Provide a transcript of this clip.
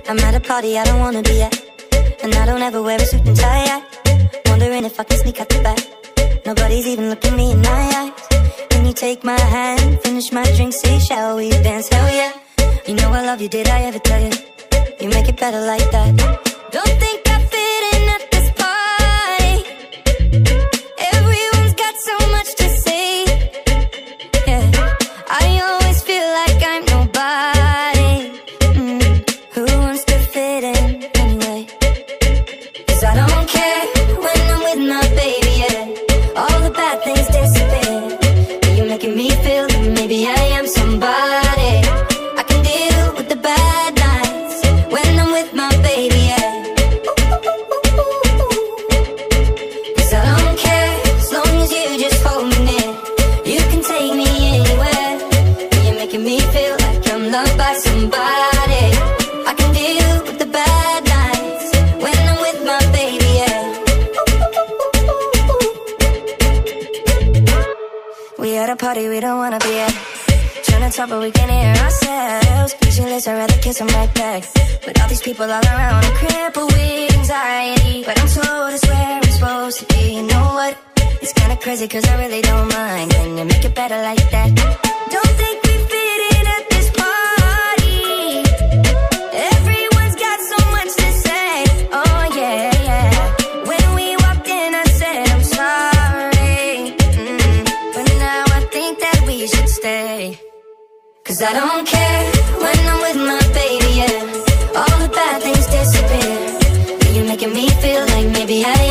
I'm at a party I don't wanna be at, and I don't ever wear a suit and tie yet. Wondering if I can sneak out the back. Nobody's even looking me in my eyes. Can you take my hand, finish my drink, say shall we dance? Hell yeah. You know I love you, did I ever tell you? You make it better like that. Don't think I fit in at this party. Everyone's got so much to say. Yeah, I always feel like I'm nobody. Who wants to fit in anyway? 'Cause I don't care when I'm with my baby, yeah. All the bad things disappear. You're making me feel that maybe I am somebody. I can deal with the bad nights when I'm with my baby, yeah. 'Cause I don't care as long as you just hold me near. You can take me anywhere. You're making me feel like I'm loved by somebody. I can deal with the bad nights when I'm with my baby, yeah. We at a party we don't wanna be at. Trying to talk but we can't hear ourselves. Pictureless, I'd rather kiss them right back. But all these people all around, I'm crippled with anxiety. But I'm told it's where I'm supposed to be. You know what? It's kinda crazy 'cause I really don't mind. Can you make it better like that? Don't think we fit in at this party. Everyone's got so much to say. Oh yeah, yeah. When we walked in I said I'm sorry. But now I think that we should stay. 'Cause I don't care when I'm with my baby, yeah. All the bad things disappear. You're making me feel like maybe I